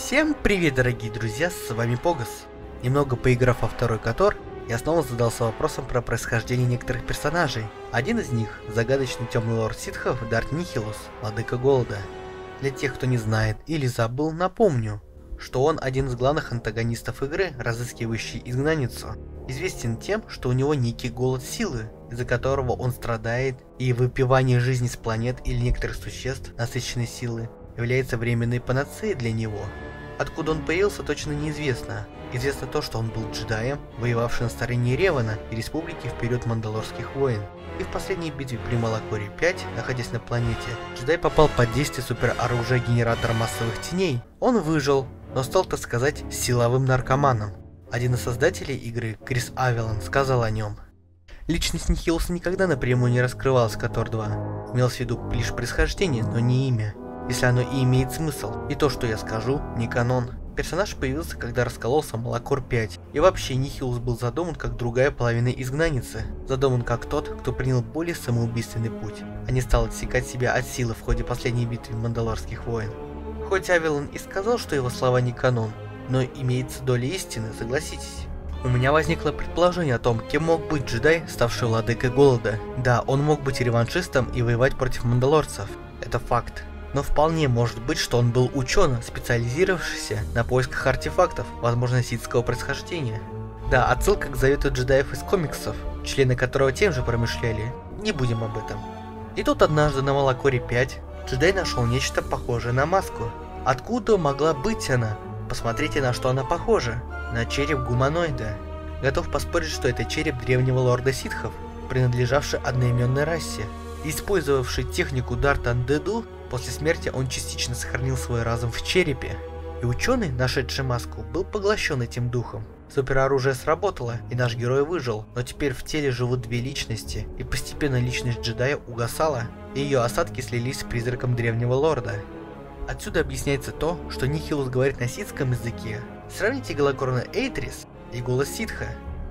Всем привет, дорогие друзья, с вами Погас. Немного поиграв во второй Котор, я снова задался вопросом про происхождение некоторых персонажей. Один из них – загадочный темный лорд ситхов Дарт Нихилус, владыка голода. Для тех, кто не знает или забыл, напомню, что он один из главных антагонистов игры, разыскивающий изгнанницу. Известен тем, что у него некий голод силы, из-за которого он страдает, и выпивание жизни с планет или некоторых существ, насыщенной силы, является временной панацеей для него. Откуда он появился, точно неизвестно. Известно то, что он был джедаем, воевавшим на стороне Ревана и Республики в период Мандалорских войн. И в последней битве при Малакоре 5, находясь на планете, джедай попал под действие супероружия генератора массовых теней. Он выжил, но стал, так сказать, силовым наркоманом. Один из создателей игры, Крис Авелон, сказал о нем. Личность Нихилуса никогда напрямую не раскрывалась в Котор 2. Имелось в виду лишь происхождение, но не имя. Если оно и имеет смысл, и то, что я скажу, не канон. Персонаж появился, когда раскололся Малакор 5, и вообще Нихилус был задуман как другая половина изгнанницы, задуман как тот, кто принял более самоубийственный путь, а не стал отсекать себя от силы в ходе последней битвы Мандалорских войн. Хоть Авелон и сказал, что его слова не канон, но имеется доля истины, согласитесь. У меня возникло предположение о том, кем мог быть джедай, ставший владыкой голода. Да, он мог быть реваншистом и воевать против мандалорцев, это факт. Но вполне может быть, что он был ученым, специализировавшийся на поисках артефактов, возможно, ситского происхождения. Да, отсылка к завету джедаев из комиксов, члены которого тем же промышляли, не будем об этом. И тут однажды на Малакоре 5 джедай нашел нечто похожее на маску. Откуда могла быть она? Посмотрите, на что она похожа. На череп гуманоида. Готов поспорить, что это череп древнего лорда ситхов, принадлежавший одноименной расе. Использовавший технику Дарта Андеду, после смерти он частично сохранил свой разум в черепе. И ученый, нашедший маску, был поглощен этим духом. Супероружие сработало, и наш герой выжил, но теперь в теле живут две личности, и постепенно личность джедая угасала, и ее осадки слились с призраком древнего лорда. Отсюда объясняется то, что Нихилус говорит на ситском языке. Сравните Галакорна Эйтрис и голос ситха.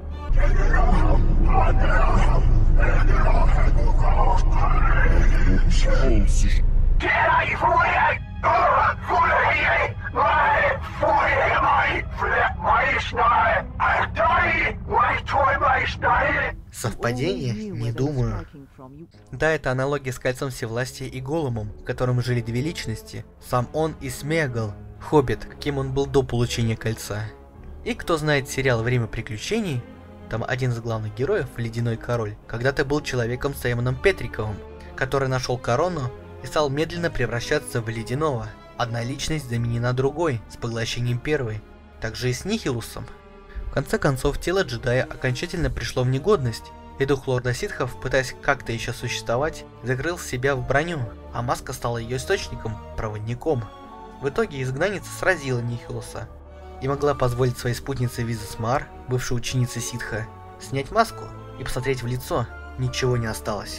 Совпадение? Не думаю. Да, это аналогия с Кольцом Всевластия и Голумом, в котором жили две личности, сам он и Смегол, Хоббит, каким он был до получения Кольца. И кто знает сериал «Время приключений», там один из главных героев, Ледяной Король, когда-то был человеком Саймоном Петриковым, который нашел корону и стал медленно превращаться в Ледяного. Одна личность заменена другой, с поглощением первой. Также и с Нихилусом. В конце концов, тело джедая окончательно пришло в негодность, и дух лорда ситхов, пытаясь как-то еще существовать, закрыл себя в броню, а маска стала ее источником, проводником. В итоге изгнанница сразила Нихилуса и могла позволить своей спутнице Визас Маар, бывшей ученице ситха, снять маску и посмотреть в лицо. Ничего не осталось.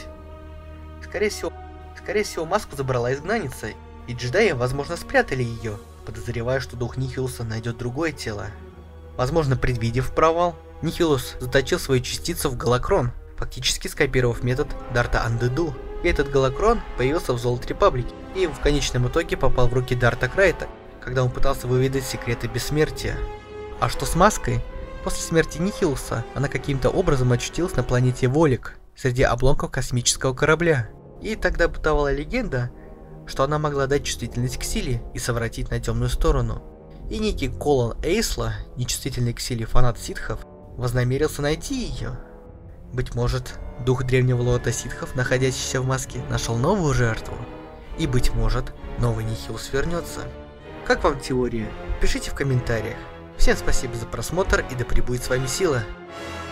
Скорее всего, маску забрала изгнанница, и джедаи, возможно, спрятали ее, подозревая, что дух Нихилуса найдет другое тело. Возможно, предвидев провал, Нихилус заточил свою частицу в Галакрон, фактически скопировав метод Дарта Андеду. И этот Галакрон появился в Золоте Репаблики и в конечном итоге попал в руки Дарта Крайта, когда он пытался выведать секреты бессмертия. А что с маской? После смерти Нихилуса она каким-то образом очутилась на планете Волик, среди обломков космического корабля. И тогда бытовала легенда, что она могла дать чувствительность к силе и совратить на темную сторону. И некий Колон Эйсла, нечувствительный к силе фанат ситхов, вознамерился найти ее. Быть может, дух древнего лорда ситхов, находящийся в маске, нашел новую жертву. И быть может, новый Нихилус вернется. Как вам теория? Пишите в комментариях. Всем спасибо за просмотр и да пребудет с вами сила.